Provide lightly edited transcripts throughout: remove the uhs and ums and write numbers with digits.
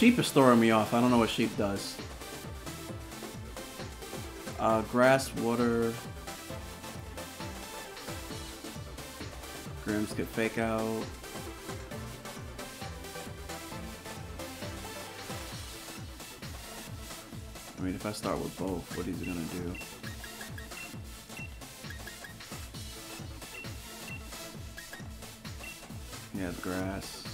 sheep is throwing me off. I don't know what sheep does. Grass, water. Grims could fake out. I mean, if I start with both, what is he gonna do? He has grass.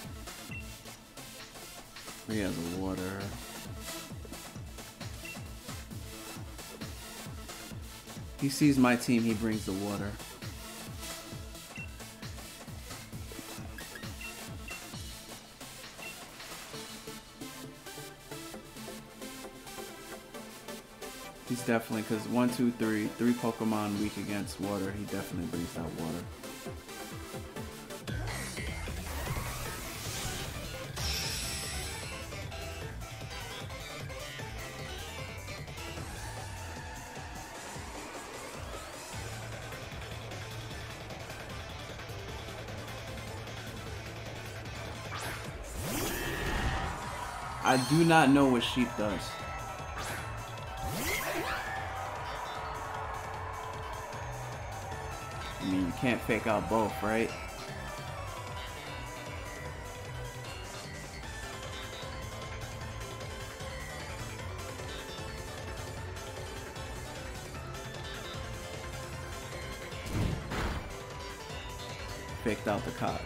He has water. He sees my team, he brings the water. He's definitely, because 1, 2, 3, 3 Pokemon weak against water, he definitely brings that water. I do not know what sheep does. I mean, you can't fake out both, right? Faked out the cod.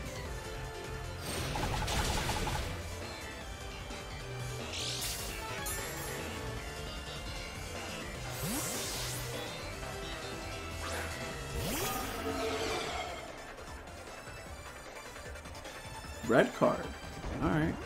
Red card. Alright.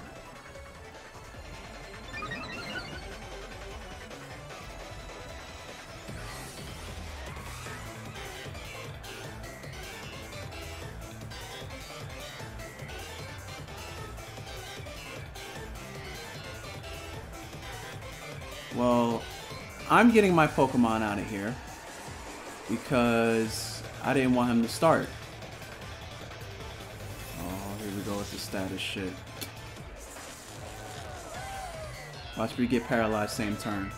Well, I'm getting my Pokemon out of here because I didn't want him to start. With the status shit. Watch me get paralyzed same turn.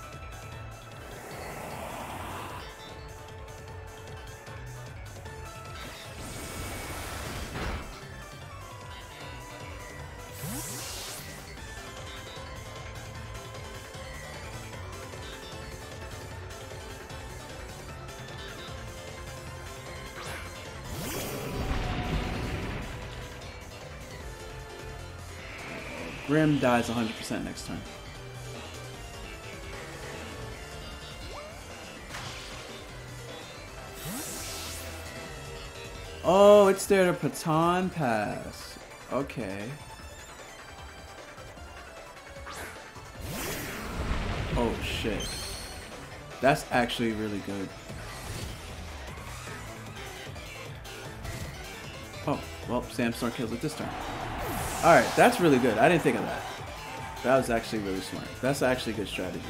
Grim dies 100% next turn. Oh, it's there to Baton Pass. Okay. Oh shit. That's actually really good. Oh, well, Sandstorm kills it this turn. Alright, that's really good. I didn't think of that. That was actually really smart. That's actually a good strategy.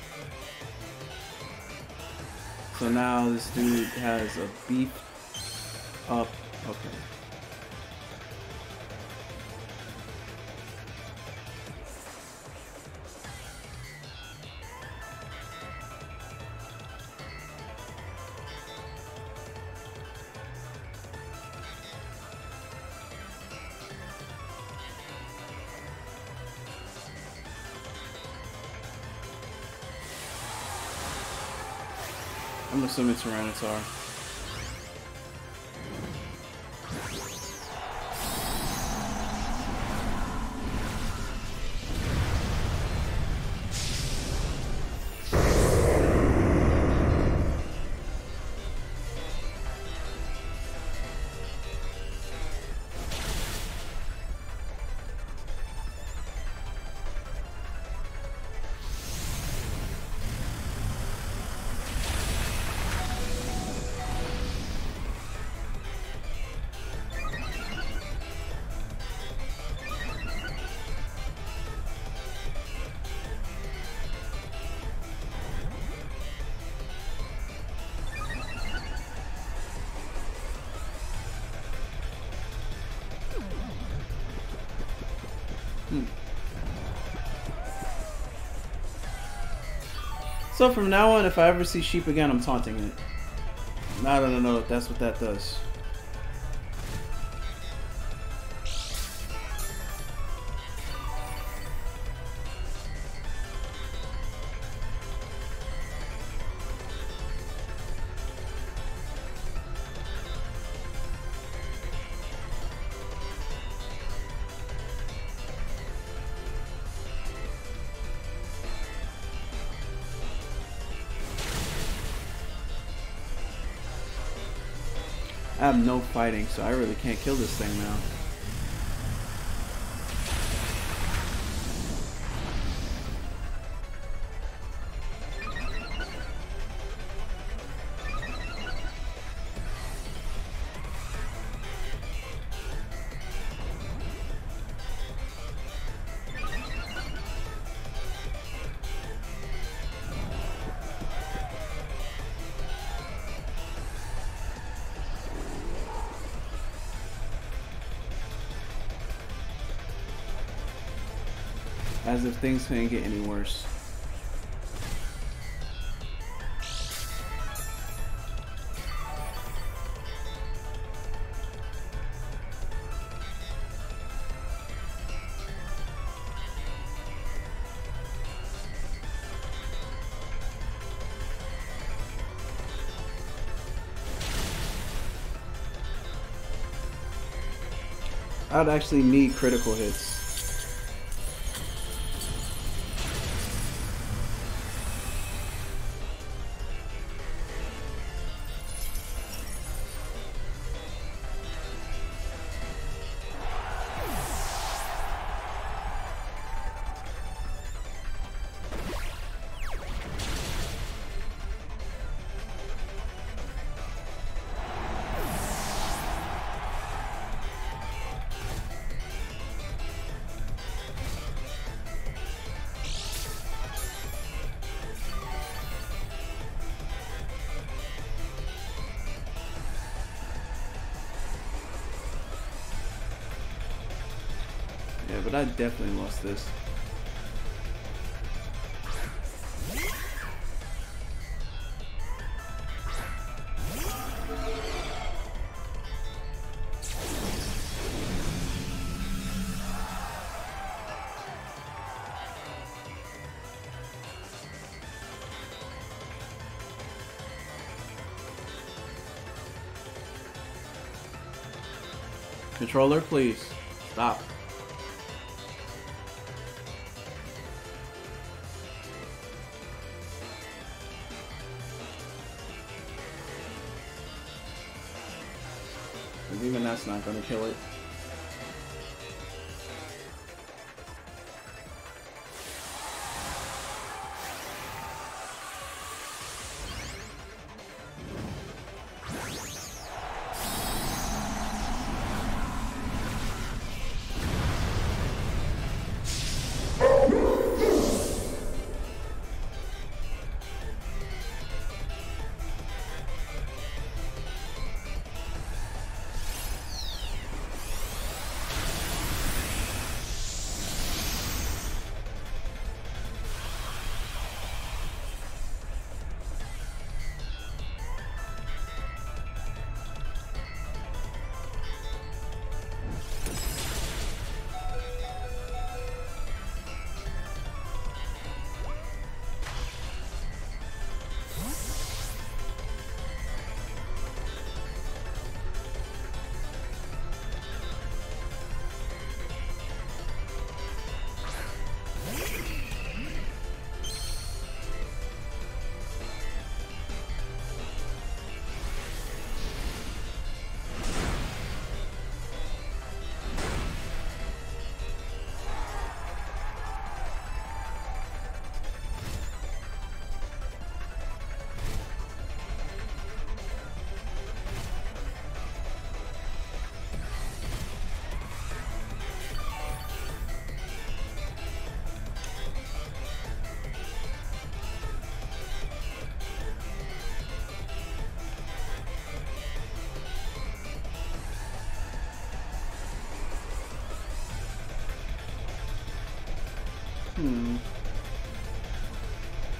So now this dude has a beef up. Okay. I'm assuming Tyranitar. So from now on, if I ever see sheep again, I'm taunting it. I don't know if that's what that does. I have no fighting, so I really can't kill this thing now. As if things couldn't get any worse. I'd actually need critical hits. Yeah, but I definitely lost this. Controller, please. Stop. Even that's not gonna kill it.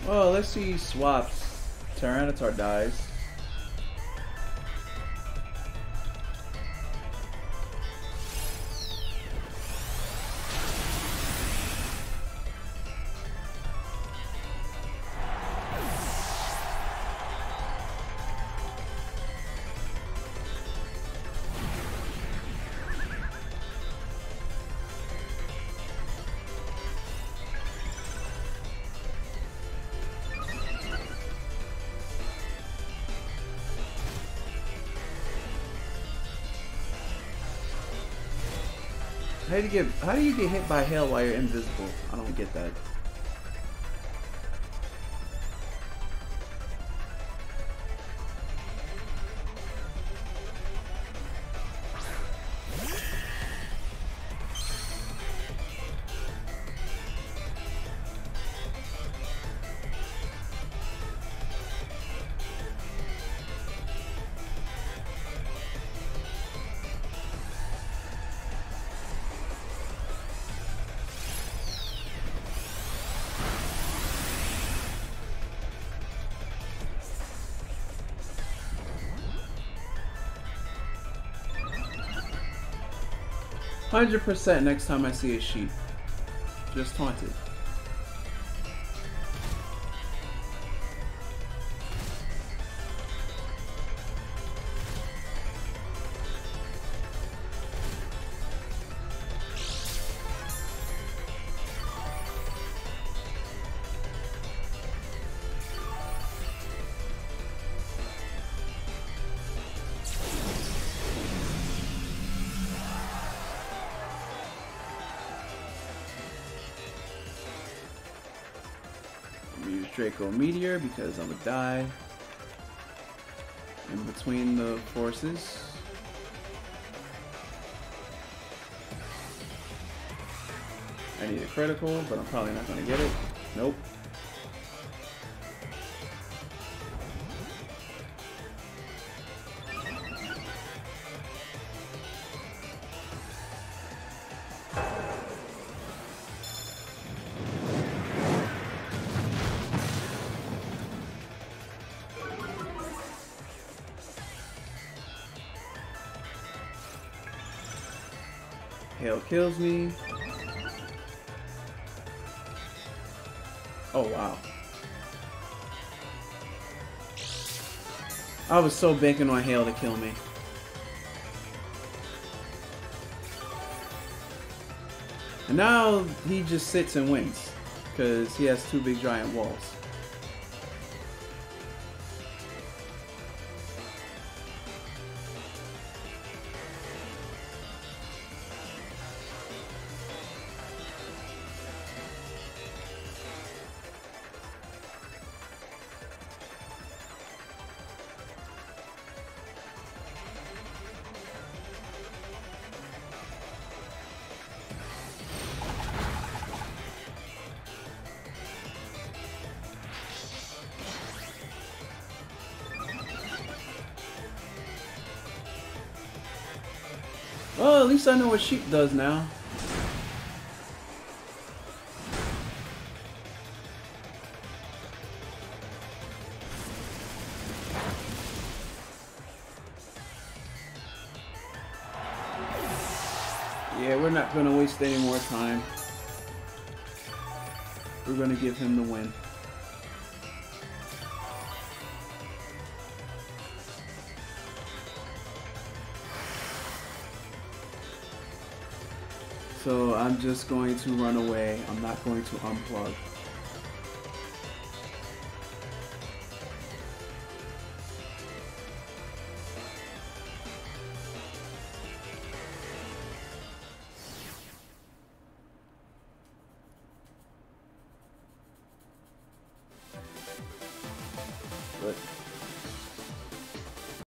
Oh, let's see. Swaps. Tyranitar dies. How do you get hit by hail while you're invisible? I don't get that. %, next time I see a sheep. Just taunted. Use Draco Meteor because I'm gonna die in between the forces. I need a critical, but I'm probably not gonna get it. Nope. Hail kills me. Oh wow. I was so banking on Hail to kill me. And now he just sits and wins because he has 2 big giant walls. Well, at least I know what Sheep does now. Yeah, we're not going to waste any more time. We're going to give him the win. So I'm just going to run away. I'm not going to unplug.